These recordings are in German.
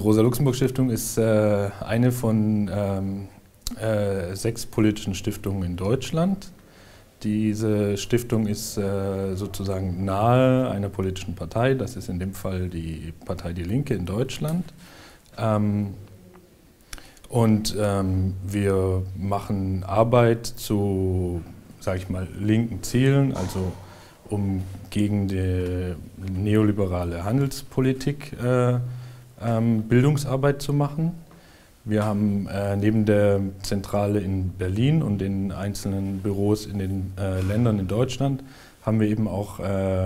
Rosa-Luxemburg-Stiftung ist eine von 6 politischen Stiftungen in Deutschland. Diese Stiftung ist sozusagen nahe einer politischen Partei, das ist in dem Fall die Partei Die Linke in Deutschland. Wir machen Arbeit zu, sage ich mal, linken Zielen, also um gegen die neoliberale Handelspolitik Bildungsarbeit zu machen. Wir haben neben der Zentrale in Berlin und den einzelnen Büros in den Ländern in Deutschland, haben wir eben auch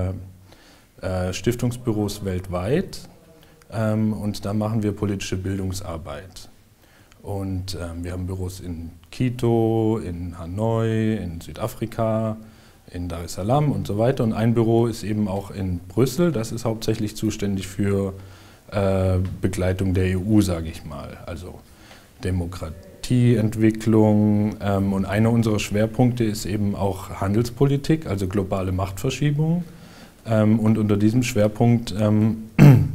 Stiftungsbüros weltweit und da machen wir politische Bildungsarbeit. Und wir haben Büros in Quito, in Hanoi, in Südafrika, in Dar es Salaam und so weiter. Und ein Büro ist eben auch in Brüssel, das ist hauptsächlich zuständig für Begleitung der EU, sage ich mal, also Demokratieentwicklung. Und einer unserer Schwerpunkte ist eben auch Handelspolitik, also globale Machtverschiebung. Und unter diesem Schwerpunkt haben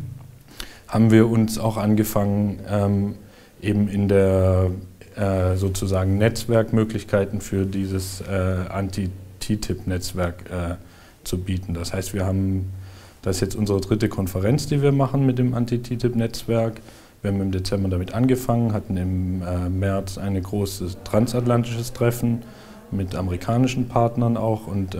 wir uns auch angefangen, eben in der sozusagen Netzwerkmöglichkeiten für dieses Anti-TTIP-Netzwerk zu bieten. Das heißt, das ist jetzt unsere 3. Konferenz, die wir machen mit dem Anti-TTIP-Netzwerk. Wir haben im Dezember damit angefangen, hatten im März ein großes transatlantisches Treffen mit amerikanischen Partnern auch und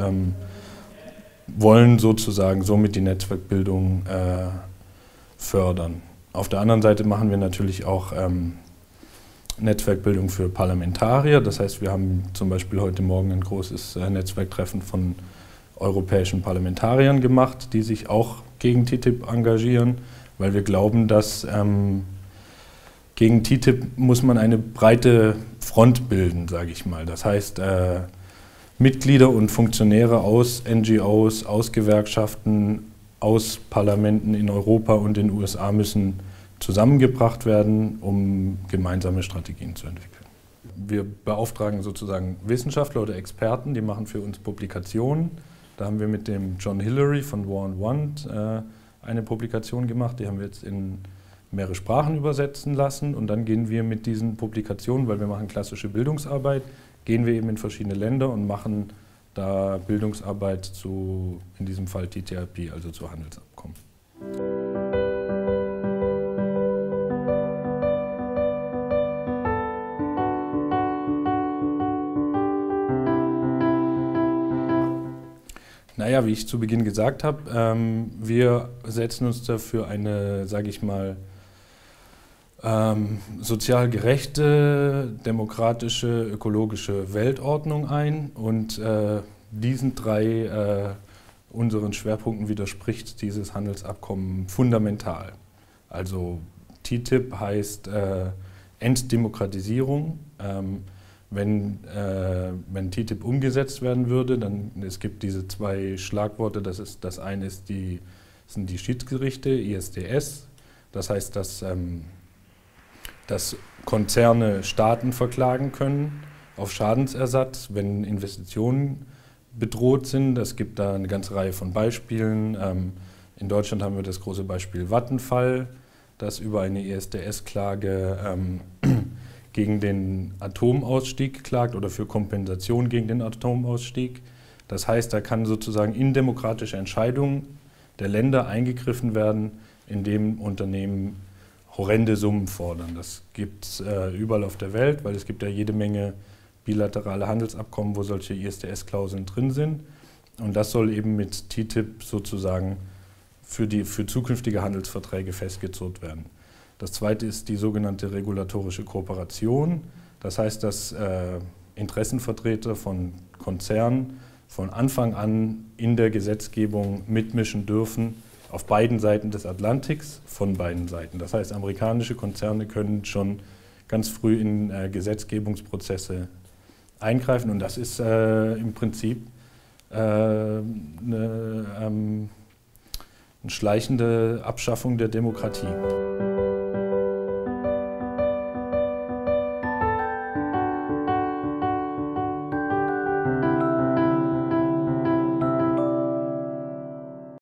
wollen sozusagen somit die Netzwerkbildung fördern. Auf der anderen Seite machen wir natürlich auch Netzwerkbildung für Parlamentarier. Das heißt, wir haben zum Beispiel heute Morgen ein großes Netzwerktreffen von europäischen Parlamentariern gemacht, die sich auch gegen TTIP engagieren, weil wir glauben, dass gegen TTIP muss man eine breite Front bilden, sage ich mal. Das heißt, Mitglieder und Funktionäre aus NGOs, aus Gewerkschaften, aus Parlamenten in Europa und den USA müssen zusammengebracht werden, um gemeinsame Strategien zu entwickeln. Wir beauftragen sozusagen Wissenschaftler oder Experten, die machen für uns Publikationen. Da haben wir mit dem John Hillary von War on Want eine Publikation gemacht, die haben wir jetzt in mehrere Sprachen übersetzen lassen und dann gehen wir mit diesen Publikationen, weil wir machen klassische Bildungsarbeit, gehen wir eben in verschiedene Länder und machen da Bildungsarbeit zu, in diesem Fall TTIP, also zu Handelsabkommen. Naja, wie ich zu Beginn gesagt habe, wir setzen uns dafür eine, sage ich mal, sozial gerechte, demokratische, ökologische Weltordnung ein und diesen 3 unseren Schwerpunkten widerspricht dieses Handelsabkommen fundamental. Also TTIP heißt Entdemokratisierung. Wenn TTIP umgesetzt werden würde, dann es gibt diese 2 Schlagworte, das eine sind die Schiedsgerichte, ISDS, das heißt, dass Konzerne Staaten verklagen können auf Schadensersatz, wenn Investitionen bedroht sind. Es gibt da eine ganze Reihe von Beispielen. In Deutschland haben wir das große Beispiel Vattenfall, das über eine ISDS-Klage gegen den Atomausstieg klagt oder für Kompensation gegen den Atomausstieg. Das heißt, da kann sozusagen in demokratische Entscheidungen der Länder eingegriffen werden, indem Unternehmen horrende Summen fordern. Das gibt es überall auf der Welt, weil es gibt ja jede Menge bilaterale Handelsabkommen, wo solche ISDS-Klauseln drin sind. Und das soll eben mit TTIP sozusagen für zukünftige Handelsverträge festgezurrt werden. Das zweite ist die sogenannte regulatorische Kooperation. Das heißt, dass Interessenvertreter von Konzernen von Anfang an in der Gesetzgebung mitmischen dürfen, auf beiden Seiten des Atlantiks, von beiden Seiten. Das heißt, amerikanische Konzerne können schon ganz früh in Gesetzgebungsprozesse eingreifen und das ist im Prinzip eine schleichende Abschaffung der Demokratie.